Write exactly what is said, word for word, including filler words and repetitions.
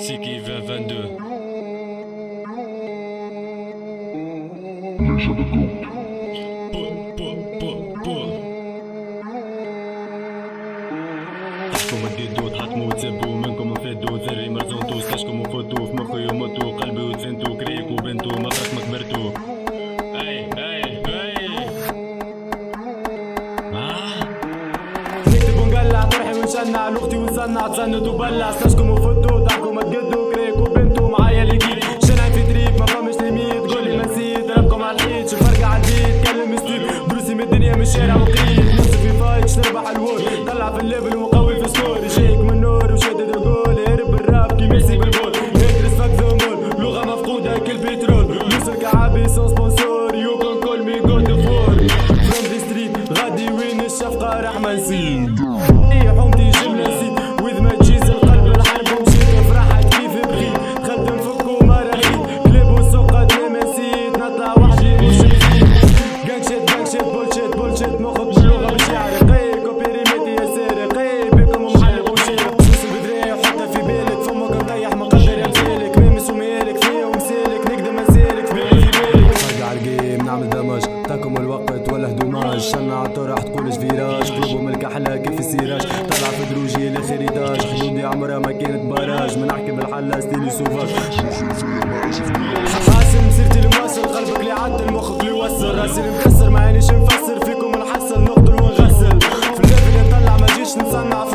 Siki vingt vingt-deux. تحكم الديدو تحطمو وتسبو منكم نفدو ذري مرزونتو ستاشكم وفوتو في مخي وموتو قلبي وتزنتو كريك وبنتو ما فرق ما كبرتو. اي اي اي نكتب ونقلع طرحي ونشنع لوقتي ونصنع تسند وبلع ستاشكم وفوتو تحكم تقدو كريك وبنتو معايا اللي جيت شنعي في تريك ما فمش ليميت قولي ما نسيت ربكم على الحيط شوف ارجع على البيت كلم ستيل دروسي من الدنيا من الشارع وقيت نفسي في فايت شنربح الوول طلع في الليفل وقوي في ستوري شيك من نور وشدد الجول هرب بالراب كي ميسي بالبول ادرس فاك ذمول لغه مفقوده كل بترول يوصل كعابي سون سبونسور يو كون كول مي جود فور فروم ذا ستريت غادي وين الشفقه راح ما نسيت اي حومتي جمله نسيت واذا ما تجيز القلب الحرب ومشيت فرحت كيف بغيت دخلت نفك وما رغيت كليب وسوقات ما نسيت نطلع وحدي مش نسيت جانك شيت جانك شيت بولشيت بولشيت مخك باللغه بالشعر قي كوبيري ميتي يا سارق قي بكم محلب وشارق سوس البدريه وحتى في بالك فمك نطيح مقدر يمسالك مامس ومالك فيا ومسالك نقدر ما نسالك في بالي في بالك نرجع الجيم نعمل دمج تاكم الوقت ولا هدوماج شنع الطرح تقولش فيراج قلوبهم الكحله كيف السيراج طلع في دروجي لاخر ايتاج حدودي عمرها ما كانت باراج ما نحكي بالحله ستيلي سوفاج حاسم سيرتي المواصل قلبك اللي عدل مخك اللي يوصل راسي مكسر ما عينيش نفسر فيكم نحصل نقتل ونغسل في الليفل نطلع ما جيش نصنع